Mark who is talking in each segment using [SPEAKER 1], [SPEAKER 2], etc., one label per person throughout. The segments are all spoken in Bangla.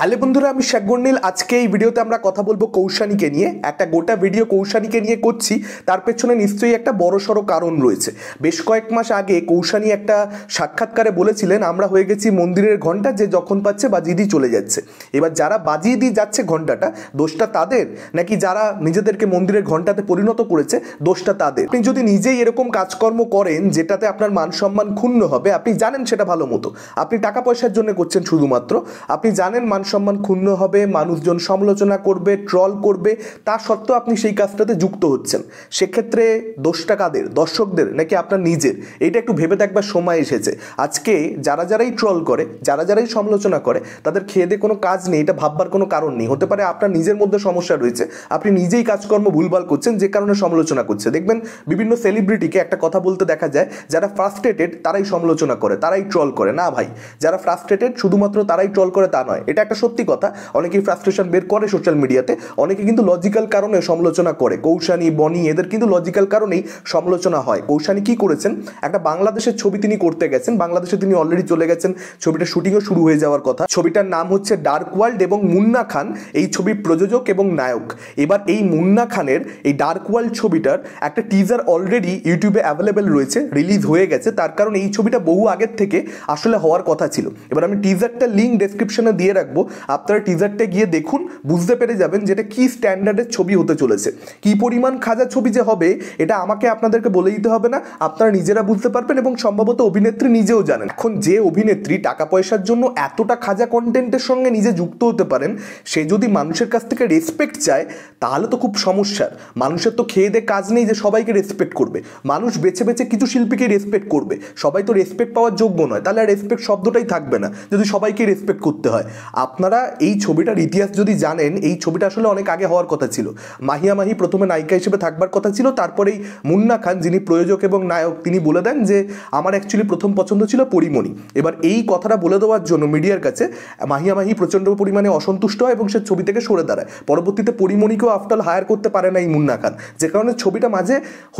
[SPEAKER 1] হ্যালো বন্ধুরা, আমি শেখ গন্ডিল। আজকে এই ভিডিওতে আমরা কথা বলবো কৌশানীকে নিয়ে। একটা গোটা ভিডিও কৌশানীকে নিয়ে করছি, তার পেছনে নিশ্চয়ই একটা বড়সড় কারণ রয়েছে। বেশ কয়েক মাস আগে কৌশানী একটা সাক্ষাৎকারে বলেছিলেন, আমরা হয়ে গেছি মন্দিরের ঘন্টা, যে যখন পাচ্ছে বাজিয়ে দিয়ে চলে যাচ্ছে। এবার যারা বাজিয়ে দিয়ে যাচ্ছে ঘন্টাটা, দোষটা তাদের নাকি যারা নিজেদেরকে মন্দিরের ঘন্টাতে পরিণত করেছে, দোষটা তাদের? আপনি যদি নিজেই এরকম কাজকর্ম করেন যেটাতে আপনার মান সম্মান ক্ষুণ্ণ হবে, আপনি জানেন সেটা ভালো মতো, আপনি টাকা পয়সার জন্য করছেন শুধুমাত্র, আপনি জানেন মান সম্মান ক্ষুণ্ণ হবে, মানুষজন সমালোচনা করবে, ট্রল করবে, তা সত্ত্বেও আপনি সেই কাজটাতে যুক্ত হচ্ছেন, সেক্ষেত্রে দোষটা কাদের? দর্শকদের নাকি আপনার নিজের? এটা একটু ভেবে দেখবার সময় এসেছে। আজকে যারাই ট্রল করে, যারাই সমালোচনা করে, তাদের খেয়ে দিয়ে কোনো কাজ নেই, এটা ভাববার কোনো কারণ নেই। হতে পারে আপনার নিজের মধ্যে সমস্যা রয়েছে, আপনি নিজেই কাজকর্ম ভুলভাল করছেন, যে কারণে সমালোচনা করছে। দেখবেন বিভিন্ন সেলিব্রিটিকে একটা কথা বলতে দেখা যায়, যারা ফ্রাস্ট্রেটেড তারাই সমালোচনা করে, তারাই ট্রল করে। না ভাই, যারা ফ্রাস্ট্রেটেড শুধুমাত্র তারাই ট্রল করে তা নয়, এটা একটা সত্যি কথা। অনেকেই ফ্রাস্ট্রেশন বের করে সোশ্যাল মিডিয়াতে, অনেকে কিন্তু লজিক্যাল কারণে সমালোচনা করে। কৌশানী, বনি, এদের কিন্তু লজিক্যাল কারণেই সমালোচনা হয়। কৌশানী কি করেছেন, একটা বাংলাদেশের ছবি তিনি করতে গেছেন, বাংলাদেশে তিনি অলরেডি চলে গেছেন, ছবিটা শুটিংও শুরু হয়ে যাওয়ার কথা। ছবিটার নাম হচ্ছে ডার্ক ওয়ার্ল্ড এবং মুন্না খান এই ছবির প্রযোজক এবং নায়ক। এবার এই মুন্না খানের এই ডার্ক ওয়ার্ল্ড ছবিটার একটা টিজার অলরেডি ইউটিউবে অ্যাভেলেবেল রয়েছে, রিলিজ হয়ে গেছে। তার কারণ এই ছবিটা বহু আগের থেকে আসলে হওয়ার কথা ছিল। এবার আমি টিজারটা লিঙ্ক ডেসক্রিপশনে দিয়ে রাখবো, আপনারা টিজারটা গিয়ে দেখুন, বুঝতে পেরে যাবেন যেটা কি স্ট্যান্ডার্ডের ছবি হতে চলেছে, কি পরিমাণ খাজা ছবি যে হবে, এটা আমাকে আপনাদেরকে বলে দিতে হবে না, আপনারা নিজেরা বুঝতে পারবেন এবং সম্ভবত অভিনেত্রী নিজেও জানেন। এখন যে অভিনেত্রী টাকা পয়সার জন্য এতটা খাজা কন্টেন্টের সঙ্গে নিজে যুক্ত হতে পারেন, সে যদি মানুষের কাছ থেকে রেসপেক্ট চায়, তাহলে তো খুব সমস্যার। মানুষের তো খেয়ে দিয়ে কাজ নেই যে সবাইকে রেসপেক্ট করবে। মানুষ বেছে বেছে কিছু শিল্পীকে রেসপেক্ট করবে, সবাই তো রেসপেক্ট পাওয়ার যোগ্য নয়, তাহলে আর রেসপেক্ট শব্দটাই থাকবে না যদি সবাইকে রেসপেক্ট করতে হয়। আপনারা এই ছবিটার ইতিহাস যদি জানেন, এই ছবিটা আসলে অনেক আগে হওয়ার কথা ছিল। মাহিয়া মাহি প্রথমে নায়িকা হিসেবে থাকবার কথা ছিল, তারপরেই মুন্না খান যিনি প্রযোজক এবং নায়ক, তিনি বলে দেন যে আমার অ্যাকচুয়ালি প্রথম পছন্দ ছিল পরিমণি। এবার এই কথাটা বলে দেওয়ার জন্য মিডিয়ার কাছে মাহিয়া মাহি প্রচণ্ড পরিমাণে অসন্তুষ্ট হয় এবং সে ছবি থেকে সরে দাঁড়ায়। পরবর্তীতে পরিমণিকেও আফটার হায়ার করতে পারে না এই মুন্না খান, যে কারণে ছবিটা মাঝে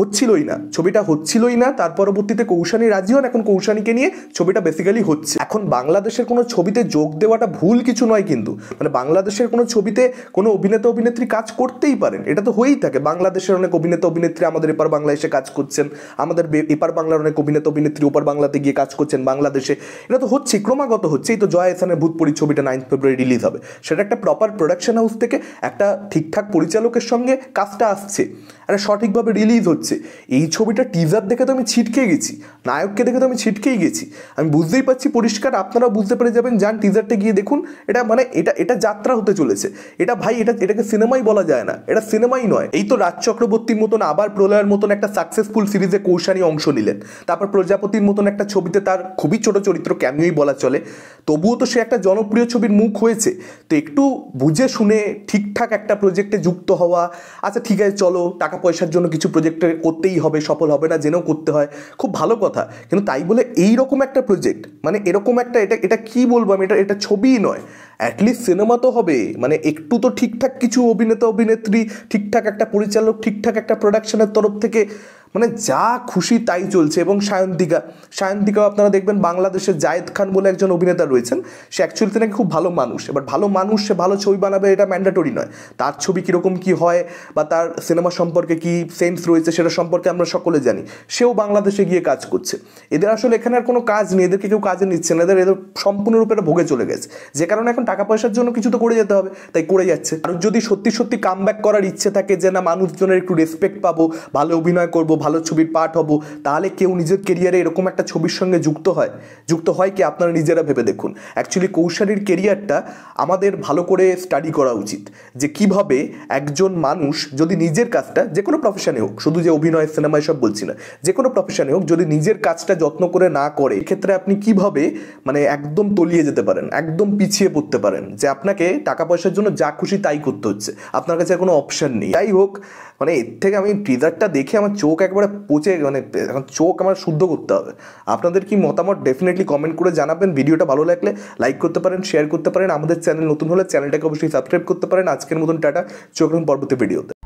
[SPEAKER 1] হচ্ছিলই না। তার পরবর্তীতে কৌশানী রাজি হন, এখন কৌশানীকে নিয়ে ছবিটা বেসিক্যালি হচ্ছে। এখন বাংলাদেশের কোনো ছবিতে যোগ দেওয়াটা ভুল কিছু নয়, কিন্তু মানে বাংলাদেশের কোনো ছবিতে কোনো অভিনেতা অভিনেত্রী কাজ করতেই পারেন, এটা তো হয়েই থাকে। বাংলাদেশের অনেক অভিনেতা অভিনেত্রী আমাদের এপার বাংলায় এসে কাজ করছেন, আমাদের এপার বাংলার অনেক অভিনেতা অভিনেত্রী ওপার বাংলাতে গিয়ে কাজ করছেন বাংলাদেশে। এটা তো হচ্ছে, ক্রমাগত হচ্ছে। এই তো জয়া এহসানের ভূতপরি ছবিটা 9 ফেব্রুয়ারি রিলিজ হবে, সেটা একটা প্রপার প্রোডাকশন হাউস থেকে একটা ঠিকঠাক পরিচালকের সঙ্গে কাজটা আসছে, একটা সঠিকভাবে রিলিজ হচ্ছে। এই ছবিটা টিজার দেখে তো আমি ছিটকে গেছি, নায়ককে দেখে তো আমি ছিটকেই গেছি। আমি বুঝতেই পারছি পরিষ্কার, আপনারাও বুঝতে পেরে যাবেন, যান টিজারটা গিয়ে দেখুন। এটা মানে এটা যাত্রা হতে চলেছে। এটা ভাই, এটাকে সিনেমাই বলা যায় না, এটা সিনেমাই নয়। এই তো রাজ চক্রবর্তীর মতন, আবার প্রলয়ের মতন একটা সাকসেসফুল সিরিজে কৌশানী অংশ নিলেন, তারপর প্রজাপতির মতন একটা ছবিতে তার খুবই ছোট চরিত্র, ক্যামিওই বলা চলে, তবুও তো সে একটা জনপ্রিয় ছবির মুখ হয়েছে। তো একটু বুঝে শুনে ঠিকঠাক একটা প্রজেক্টে যুক্ত হওয়া, আচ্ছা ঠিক আছে চলো, টাকা পয়সার জন্য কিছু প্রজেক্টে করতেই হবে, সফল হবে না জেনেও করতে হয়, খুব ভালো কথা। কিন্তু তাই বলে এইরকম একটা প্রজেক্ট, মানে এরকম একটা, এটা কি বলবো আমি, এটা ছবিই নয়, অ্যাটলিস্ট সিনেমা তো হবে। মানে একটু তো ঠিকঠাক কিছু অভিনেতা অভিনেত্রী, ঠিকঠাক একটা পরিচালক, ঠিকঠাক একটা প্রোডাকশনের তরফ থেকে, মানে যা খুশি তাই চলছে। এবং সায়ন্তিকাও আপনারা দেখবেন, বাংলাদেশের জায়েদ খান বলে একজন অভিনেতা রয়েছেন, সে অ্যাকচুয়ালি নাকি খুব ভালো মানুষ। এবার ভালো মানুষ, সে ভালো ছবি বানাবে এটা ম্যান্ডেটরি নয়। তার ছবি কীরকম কী হয় বা তার সিনেমা সম্পর্কে কী সেন্স রয়েছে সেটা সম্পর্কে আমরা সকলে জানি। সেও বাংলাদেশে গিয়ে কাজ করছে। এদের আসলে এখানে আর কোনো কাজ নেই, এদেরকে কেউ কাজে নিচ্ছে না, এদের সম্পূর্ণরূপে এটা ভোগে চলে গেছে, যে কারণে এখন টাকা পয়সার জন্য কিছু তো করে যেতে হবে, তাই করে যাচ্ছে। আর যদি সত্যি কামব্যাক করার ইচ্ছে থাকে, যে না মানুষজনের একটু রেসপেক্ট পাবো, ভালো অভিনয় করবো, ভালো ছবির পার্ট হব, তাহলে কেউ নিজের কেরিয়ারে এরকম একটা ছবির সঙ্গে যুক্ত হয় কি? আপনারা নিজেরা ভেবে দেখুন। অ্যাকচুয়ালি কৌশানীর কেরিয়ারটা আমাদের ভালো করে স্টাডি করা উচিত, যে কিভাবে একজন মানুষ যদি নিজের কাজটা, যে কোনো প্রফেশনে হোক, শুধু যে অভিনয় সিনেমা এসব বলছি না, যে কোনো প্রফেশনে হোক, যদি নিজের কাজটা যত্ন করে না করে, এক্ষেত্রে আপনি কিভাবে মানে একদম তলিয়ে যেতে পারেন, একদম পিছিয়ে পড়তে পারেন, যে আপনাকে টাকা পয়সার জন্য যা খুশি তাই করতে হচ্ছে, আপনার কাছে কোনো অপশন নেই। যাই হোক, মানে এর থেকে আমি টিজারটা দেখে আমার চোখ একবারে পচে, মানে এখন চোখ আমার শুদ্ধ করতে হবে। আপনাদের কি মতামত ডেফিনেটলি কমেন্ট করে জানাবেন। ভিডিওটা ভালো লাগলে লাইক করতে পারেন, শেয়ার করতে পারেন। আমাদের চ্যানেল নতুন হলে চ্যানেলটাকে অবশ্যই সাবস্ক্রাইব করতে পারেন। আজকের মতন টাটা, চোখ রাখুন পরবর্তী ভিডিওতে।